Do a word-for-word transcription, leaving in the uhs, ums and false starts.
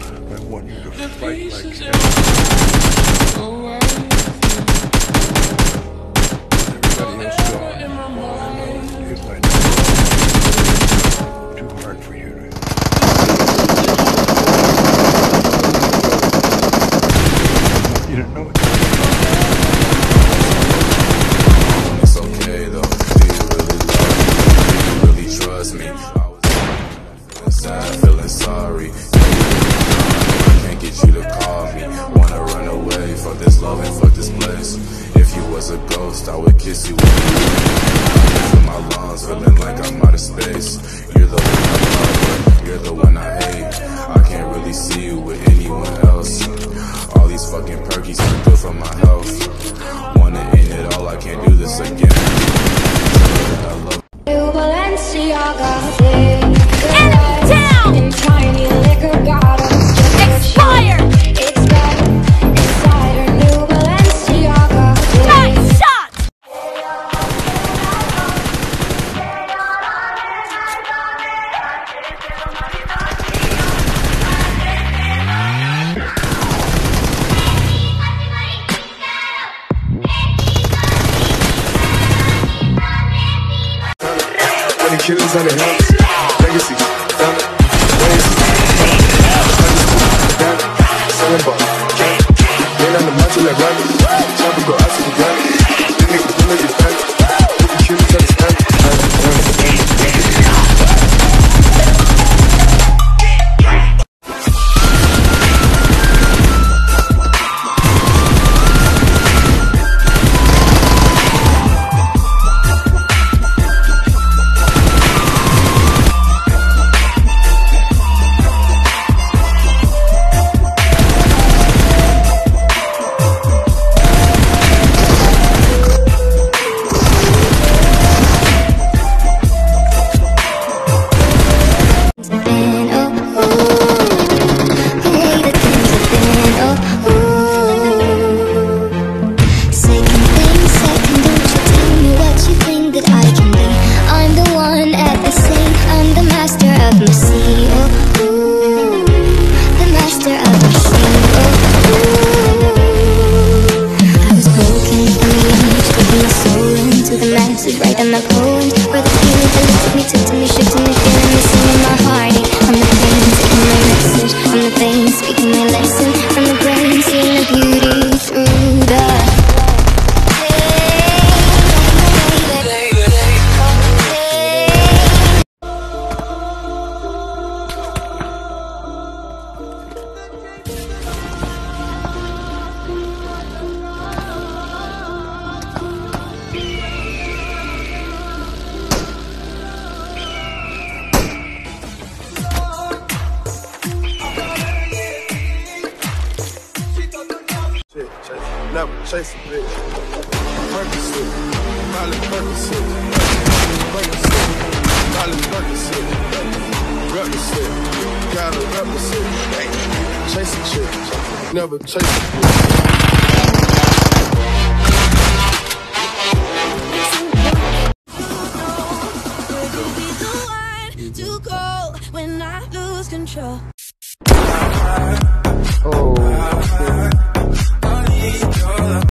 I want you to fight like hell. Everybody else gone. All I know is I know it's too hard for you to. You don't know it. It's okay though. Do you really love me? Do you really trust me? I was feeling sad, feeling sorry. I can't get you to call me. Wanna run away from this love and fuck this place. If you was a ghost, I would kiss you. I feel my lungs, feeling like I'm out of space. You're the one I love, but you're the one I hate. I can't really see you with anyone else. All these fucking perkies are good for my health. Wanna end it all, I can't do this again. I love Enemy down! Expired! It's got inside her new Balenciaga. Nice shot! Killers on the house, legacy, family, ways, selling ball, get on the macho like rabbit, chop and go out to the granny, niggas do make it family, killers on the stand, right in the poems where the feeling that lifted me, took to me, shifted me, feeling me, singing my heartache. I'm the pain, taking my message. I'm the pain, speaking my lesson. From the brain, seeing the beauty through the never chase a bitch. Percocet, Molly Percocet, Percocet, Molly Percocet, Percocet, gotta represent. Chase a chick, never chase a bitch.